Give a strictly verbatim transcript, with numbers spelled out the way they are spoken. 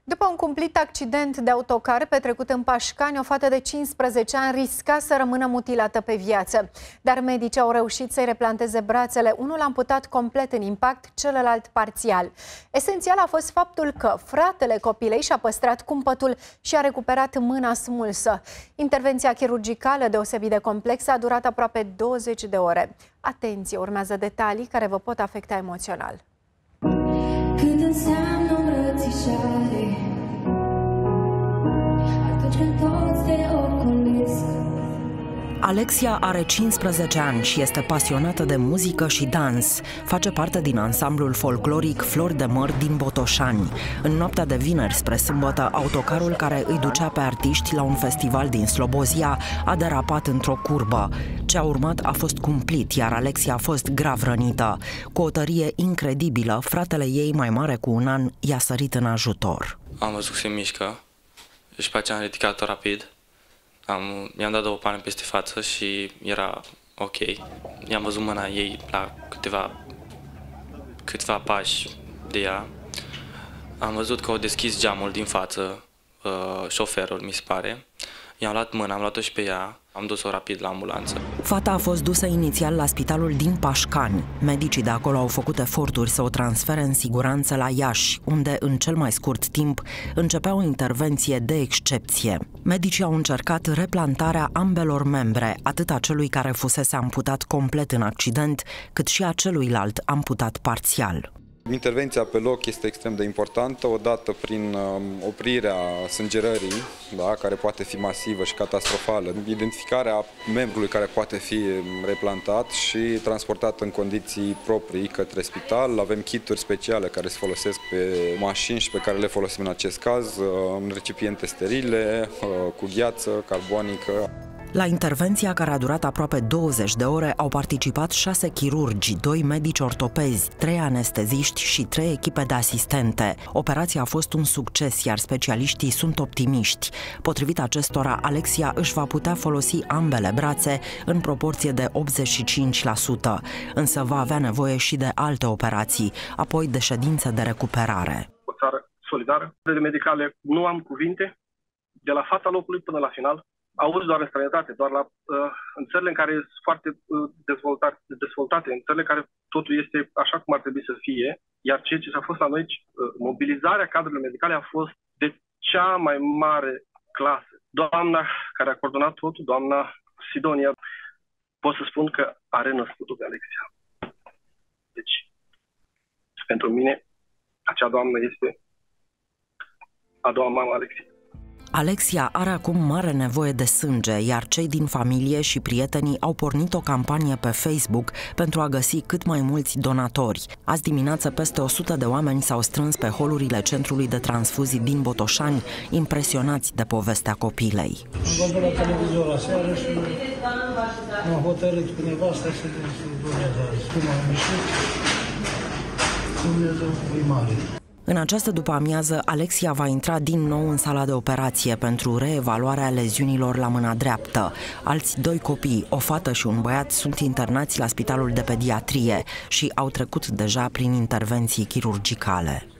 După un cumplit accident de autocar petrecut în Pașcani, o fată de cincisprezece ani risca să rămână mutilată pe viață. Dar medicii au reușit să-i replanteze brațele, unul amputat complet în impact, celălalt parțial. Esențial a fost faptul că fratele copilei și-a păstrat cumpătul și a recuperat mâna smulsă. Intervenția chirurgicală deosebit de complexă a durat aproape douăzeci de ore. Atenție, urmează detalii care vă pot afecta emoțional. Când înseamnă îmbrățișare, atunci când toți te ocolesc. Alexia are cincisprezece ani și este pasionată de muzică și dans. Face parte din ansamblul folcloric Flori de Măr din Botoșani. În noaptea de vineri spre sâmbătă, autocarul care îi ducea pe artiști la un festival din Slobozia a derapat într-o curbă. Ce a urmat a fost cumplit, iar Alexia a fost grav rănită. Cu o tărie incredibilă, fratele ei mai mare cu un an i-a sărit în ajutor. Am văzut că se mișcă și pe aceea am ridicat-o rapid. I-am dat două pane peste față și era ok. I-am văzut mâna ei la câteva, câteva pași de ea. Am văzut că au deschis geamul din față, uh, șoferul, mi se pare. I-am luat mâna, am luat-o și pe ea, am dus-o rapid la ambulanță. Fata a fost dusă inițial la spitalul din Pașcani. Medicii de acolo au făcut eforturi să o transfere în siguranță la Iași, unde, în cel mai scurt timp, începea o intervenție de excepție. Medicii au încercat replantarea ambelor membre, atât a celui care fusese amputat complet în accident, cât și a celuilalt amputat parțial. Intervenția pe loc este extrem de importantă, odată prin oprirea sângerării, da, care poate fi masivă și catastrofală, identificarea membrului care poate fi replantat și transportat în condiții proprii către spital. Avem kituri speciale care se folosesc pe mașini și pe care le folosim în acest caz, în recipiente sterile, cu gheață carbonică. La intervenția, care a durat aproape douăzeci de ore, au participat șase chirurgi, doi medici ortopezi, trei anesteziști și trei echipe de asistente. Operația a fost un succes, iar specialiștii sunt optimiști. Potrivit acestora, Alexia își va putea folosi ambele brațe în proporție de optzeci și cinci la sută, însă va avea nevoie și de alte operații, apoi de ședințe de recuperare. O țară solidară. De medicale nu am cuvinte, de la fața locului până la final. Auzi doar în străinătate, doar la, uh, în țările în care sunt foarte uh, dezvoltate, dezvoltate, în țările în care totul este așa cum ar trebui să fie, iar ceea ce s-a fost la noi, uh, mobilizarea cadrelor medicale a fost de cea mai mare clasă. Doamna care a coordonat totul, doamna Sidonia, pot să spun că are născutul pe Alexia. Deci, pentru mine, acea doamnă este a doua mamă Alexia. Alexia are acum mare nevoie de sânge, iar cei din familie și prietenii au pornit o campanie pe Facebook pentru a găsi cât mai mulți donatori. Azi dimineață peste o sută de oameni s-au strâns pe holurile Centrului de Transfuzii din Botoșani, impresionați de povestea copilei. Am văzut la televizor aseară și m-am hotărât cu nevasta să doneze azi. Cum am ieșit, Dumnezeu e mare. În această după-amiază, Alexia va intra din nou în sala de operație pentru reevaluarea leziunilor la mâna dreaptă. Alți doi copii, o fată și un băiat, sunt internați la Spitalul de Pediatrie și au trecut deja prin intervenții chirurgicale.